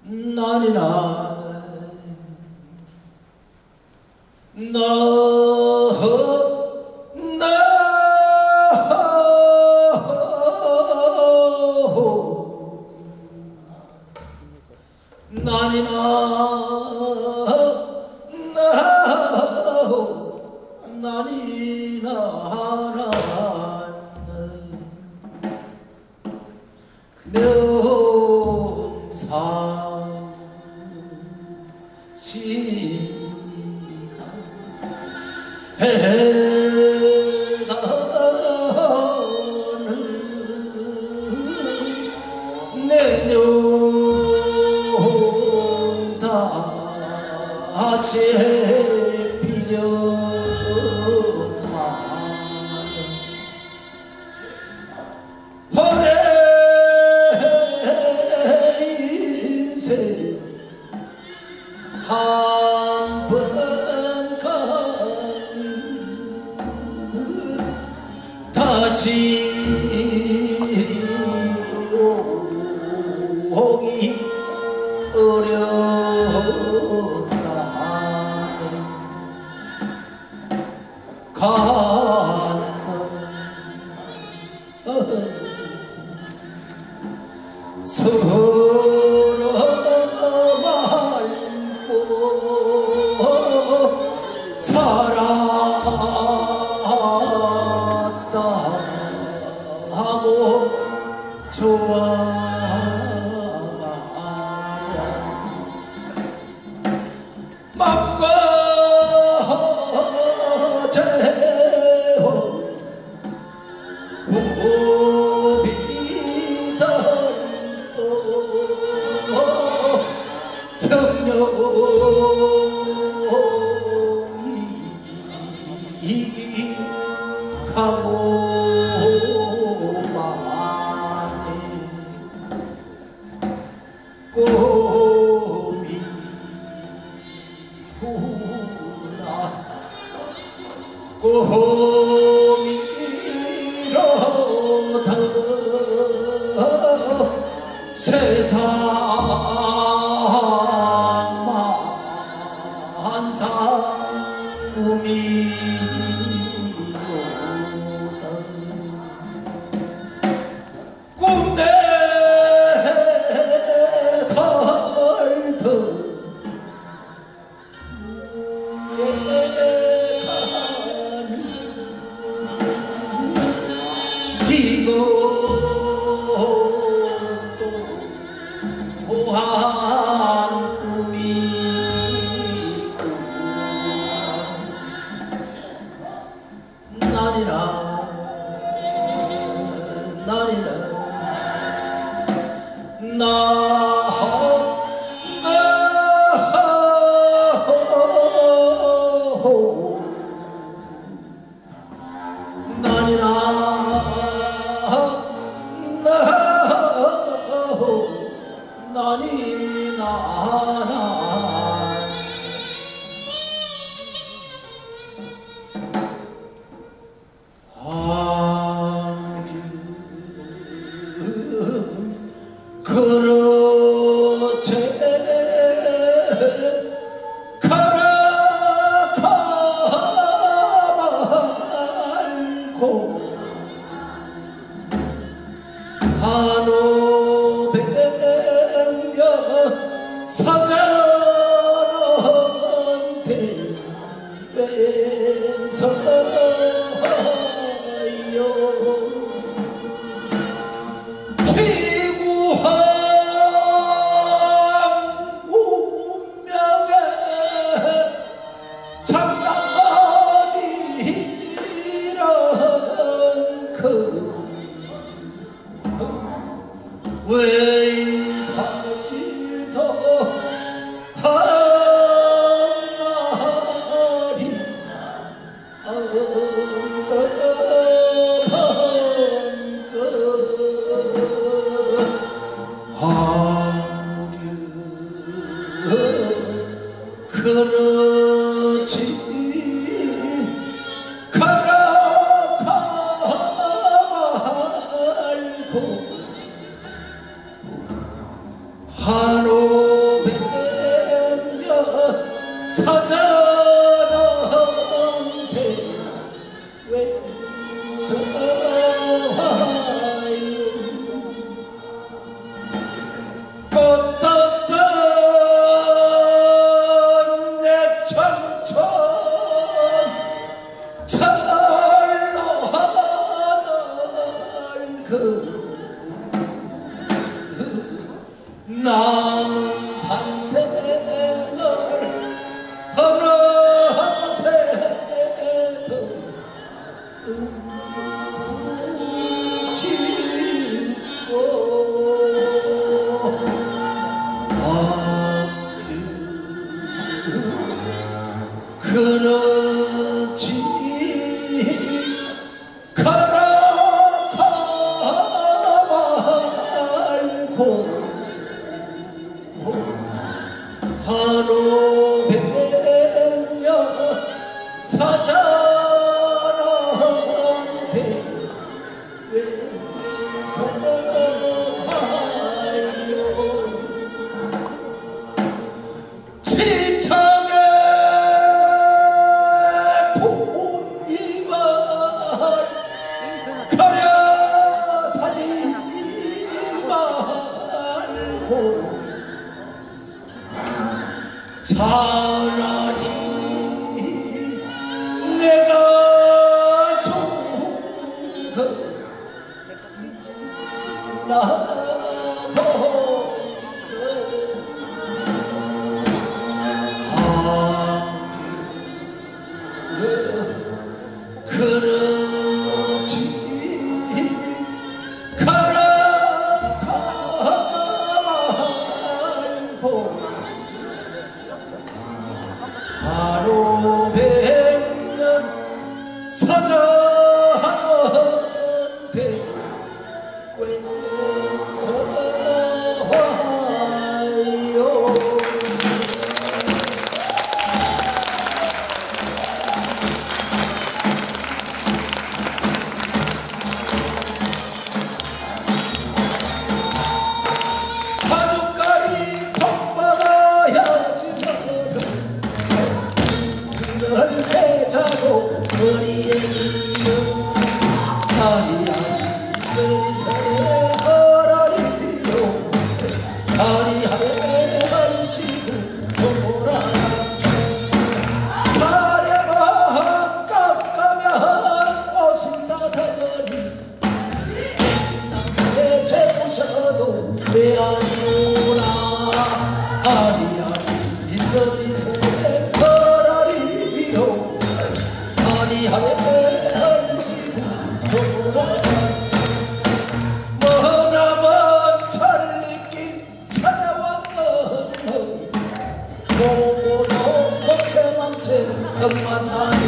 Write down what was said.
난이나 명상 심리가 해다는 내년 다시 필요만 오래 인생 한 번 가면 다시 오기 어렵다네. 간다 서로 말고 살았다 하고 좋아하랴. 맘과 재혼 호비달도 평영이 가고만해. 꿈이구나 꿈이로다 세상 만사 꿈이로다. 꿈내 살던 이것도 호한 꿈이구나. 나니나 그렇지 가라가말고 한오백년 사자한테 뺏어요. 기구한 운명의 장난이란 그 외타지도 한 마리 그렇지 가라가 말고 한오 사자한테 왜 서와요 꽃 떴던 내 청춘 철로 그 남은 한생을 어느새도 부질고 그렇지 걸어가 말고 한오 백년 사자한테 왜 서와요 지창에 돈이만 가려 사지 말고 차라리 내가 좋은 거 잊으라고 그렇지 걸어가 말고 하루 백년 사자한테 왜 서와요 가족까지 통받아야지만 늘 배자고 머리에 기어 아리아리 서리서리 어라리요 아리아리 한시구 돌아 사려만 깎아면 오신다더니 내 재보셔도 왜 안 오나 아리아리 서리서리 어라리요 아리아리 한시구 돌아 머나먼 천리길 찾아왔던 보고도 목채망채 엄만 나니